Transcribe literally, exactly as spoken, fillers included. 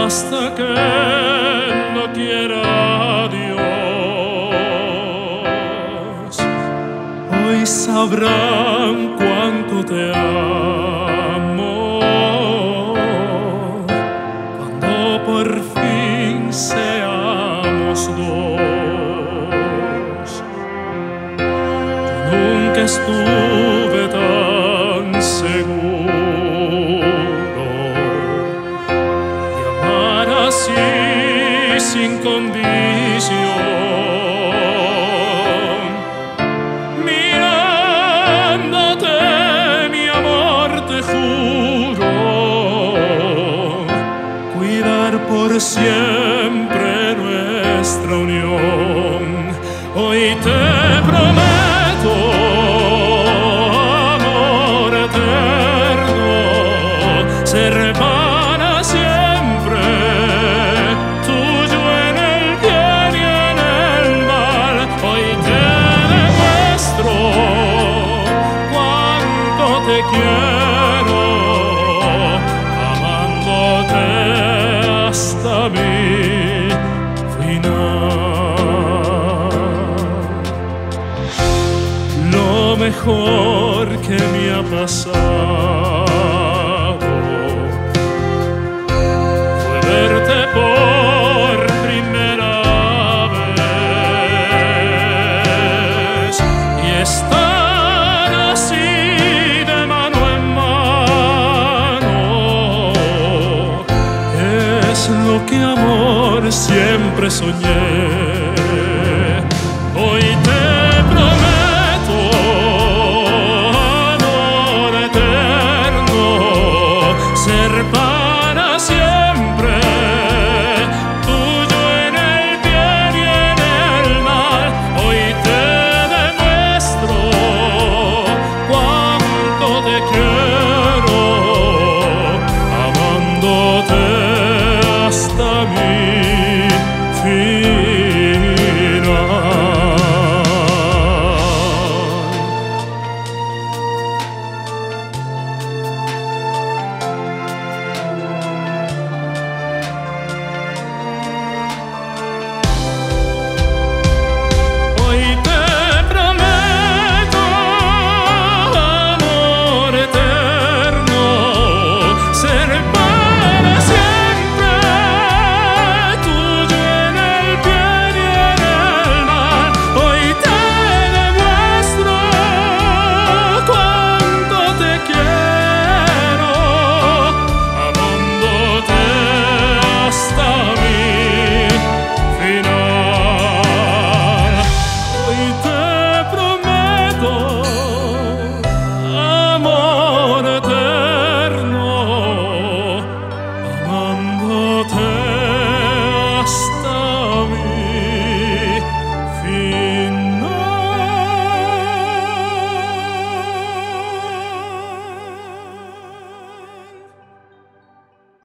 hasta que lo quiera Dios. Hoy sabrán cuánto te amo, cuando por fin seamos dos. Nunca estuve tan seguro de amar así sin condición. Mirándote, mi amor, te juro cuidar por siempre nuestra unión. Hoy te prometo amor eterno, ser para siempre tuyo en el bien y en el mal. Hoy te demuestro cuánto te quiero, amándote hasta mi final. Lo mejor que me ha pasado fue verte por primera vez y estar así de mano en mano. Es lo que, amor, siempre soñé.